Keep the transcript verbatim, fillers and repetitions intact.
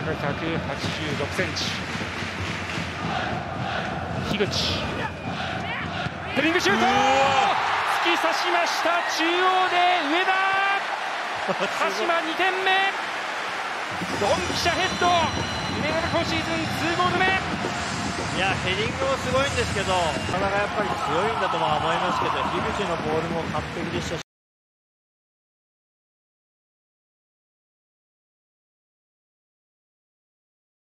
高ひゃくはちじゅうろくセンチ。樋口ヘディングシュート、突き刺しました。中央で上田鹿島にてんめ、ドンピシャヘッド、梅田今シーズンにゴール目。 いやヘディングもすごいんですけど、体がやっぱり強いんだとは思いますけど、樋口のボールも完璧でしたし。